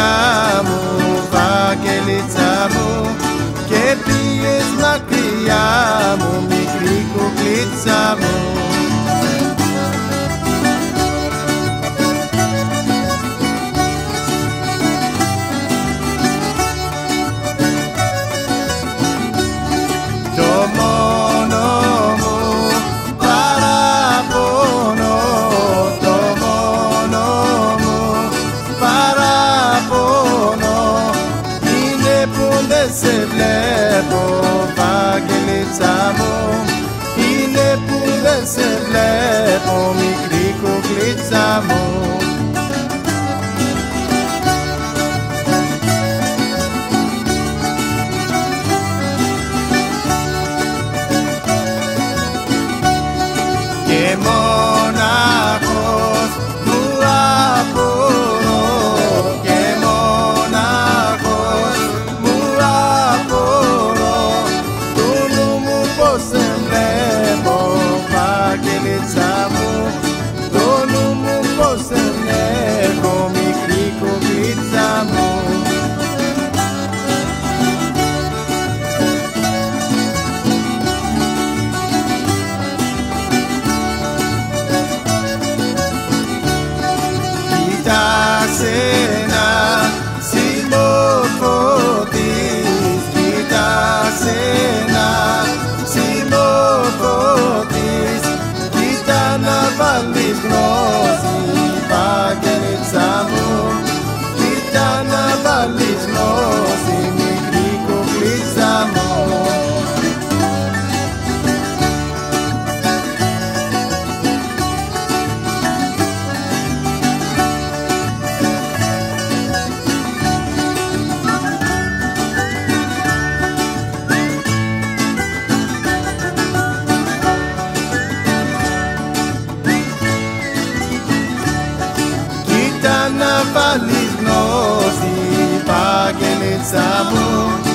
μου, Βαγγελίτσα μου, και πήγες μακριά μου, μικρή κουκλίτσα μου. Το μόνο μου παράπονο, το μόνο μου παράπονο είναι που δεν σε βλέπω, Βαγγελίτσα μου, είναι που δεν σε βλέπω, μικρή κουκλίτσα μου. Και μονάχος μου απορώ, και μονάχος μου απορώ, του νου μου πως σε βλέπω, Βαγγελίτσα μου, το νου μου πως σε βλέπω, μικρή κουκλίτσα μου. Κοίτασαι να συμμορφωθείς, κοίτασαι να συμμορφωθείς, κοίτα να βάλεις γνώση, Βαγγελίτσα μου, κοίτα να βάλεις γνώση, μικρή κουκλίτσα μου. Να βάλεις γνώση, Βαγγελίτσα μου,